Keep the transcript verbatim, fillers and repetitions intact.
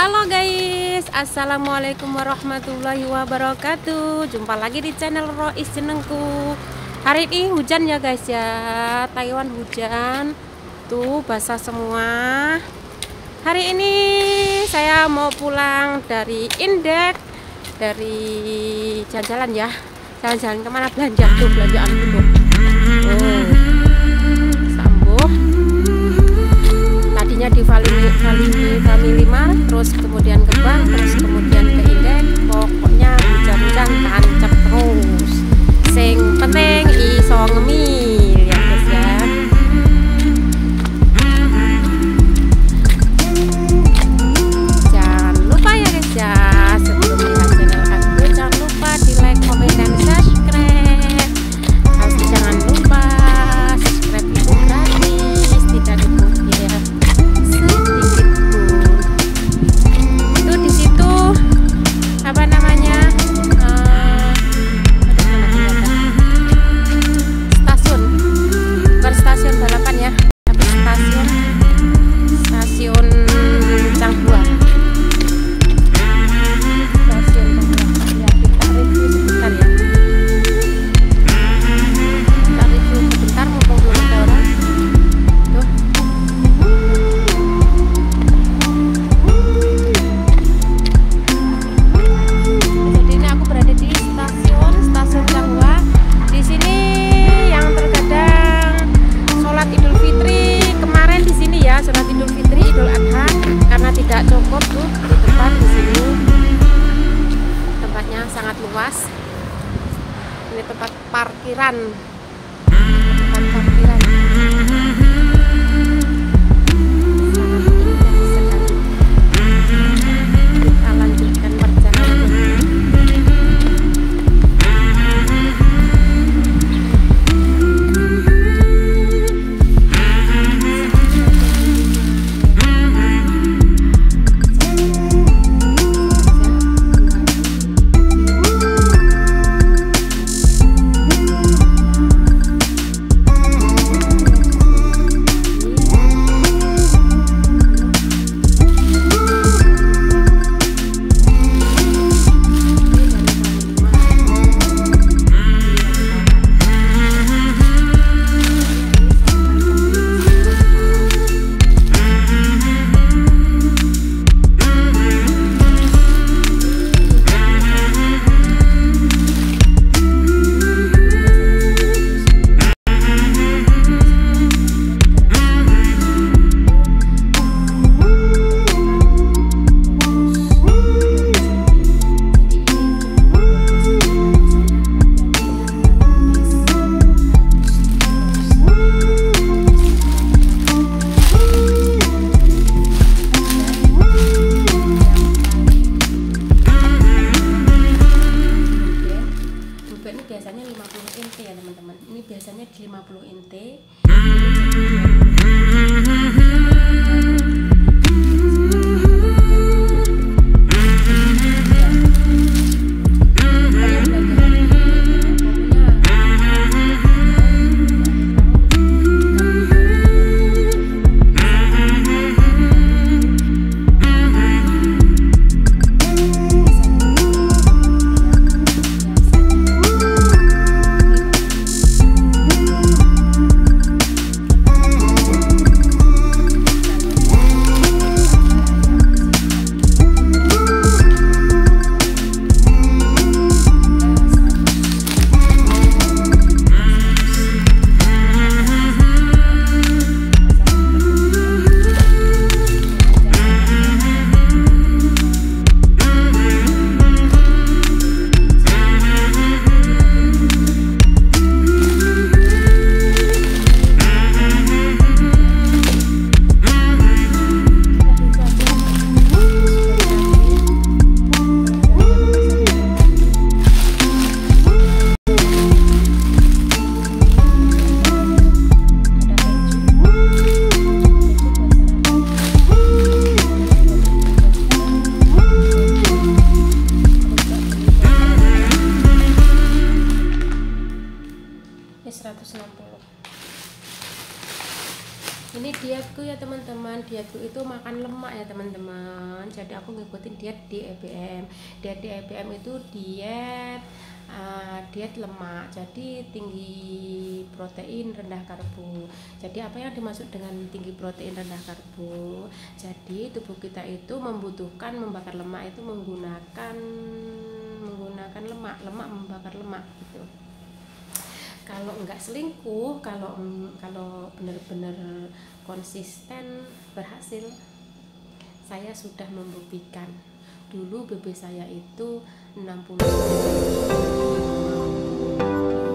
Halo guys, assalamualaikum warahmatullahi wabarakatuh. Jumpa lagi di channel Rois Jenengku. Hari ini hujan ya guys ya, Taiwan hujan. Tuh basah semua. Hari ini saya mau pulang dari Indek, dari jalan-jalan ya. Jalan-jalan kemana, belanja tuh, belanjaan dulu. Oh. Sambuh. Tadinya di Family Family Mart, terus kemudian ke bank, terus kemudian ke Indek. Pokoknya hujan-hujan tancap terus. Sing penting iso ngemil ya guys ya. Jangan lupa ya guys ya, sebelum lihat channel aku jangan lupa di like, komen, dan subscribe. Harus jangan lupa subscribe itu gratis, tidak dibayar sedikit pun. Itu di situ apa namanya? Uh, stasiun, bukan stasiun balapan ya, tapi stasiun stasiun Changhua. Stasiun Changhua. Ya, kita review sebentar ya. Kita review sebentar mumpung belum ada orang. Tuh. Jadi ini aku berada di stasiun stasiun Changhua. Di sini yang terkadang sholat Idul Fitri kemarin di sini ya, sholat Idul Fitri, Idul Adha, karena tidak cukup tuh di depan di sini. Tempatnya sangat luas. Ini tempat parkiran. Tempat parkiran. Sangat indah sekali. Kita lanjutkan perjalanan. Biasanya lima puluh inti ya teman-teman. Ini biasanya di lima puluh inti. seratus enam puluh. Ini dietku ya teman-teman, dietku itu makan lemak ya teman-teman. jadi aku ngikutin diet di E B M. Diet di E B M itu diet uh, diet lemak, jadi tinggi protein rendah karbo. Jadi apa yang dimaksud dengan tinggi protein rendah karbo? Jadi tubuh kita itu membutuhkan membakar lemak itu menggunakan menggunakan lemak, lemak membakar lemak gitu. Kalau enggak selingkuh, kalau kalau benar-benar konsisten berhasil, saya sudah membuktikan. Dulu B B saya itu enam puluh